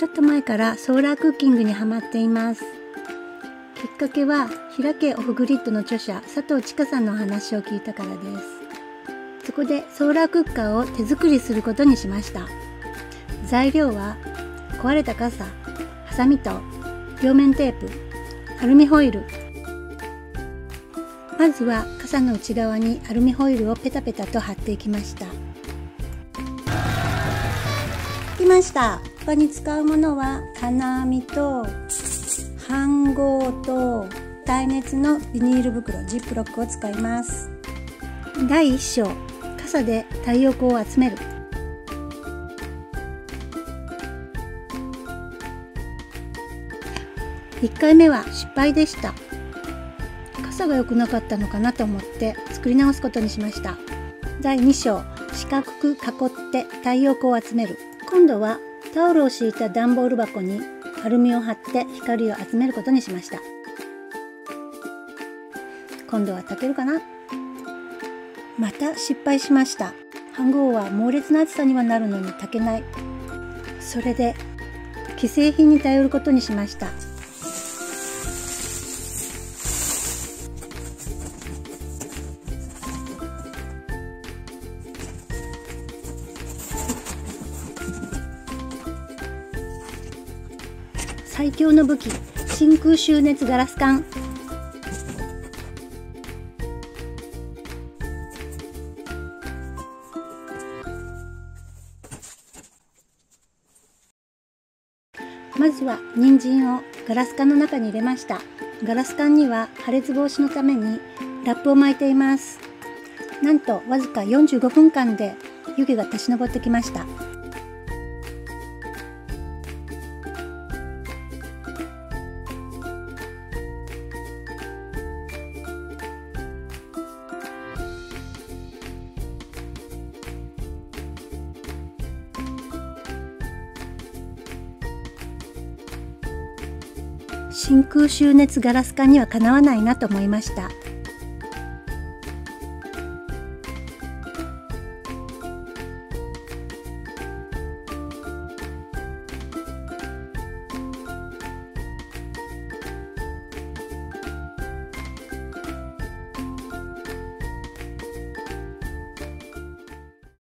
ちょっと前からソーラークッキングにハマっています。きっかけは開けオフグリッドの著者佐藤千佳さんのお話を聞いたからです。そこでソーラークッカーを手作りすることにしました。材料は壊れた傘、ハサミと両面テープ、アルミホイル。まずは傘の内側にアルミホイルをペタペタと貼っていきました。できました。他に使うものは金網と飯盒と耐熱のビニール袋ジップロックを使います。第1章、傘で太陽光を集める。1回目は失敗でした。傘が良くなかったのかなと思って作り直すことにしました。第2章、四角く囲って太陽光を集める。今度はタオルを敷いた段ボール箱にアルミを貼って光を集めることにしました。今度は炊けるかな？また失敗しました。飯盒は猛烈な暑さにはなるのに炊けない。それで既製品に頼ることにしました。最強の武器、真空収熱ガラス管。まずは人参をガラス管の中に入れました。ガラス管には破裂防止のためにラップを巻いています。なんとわずか45分間で湯気が立ち上ってきました。真空収熱ガラス管にはかなわないなと思いました。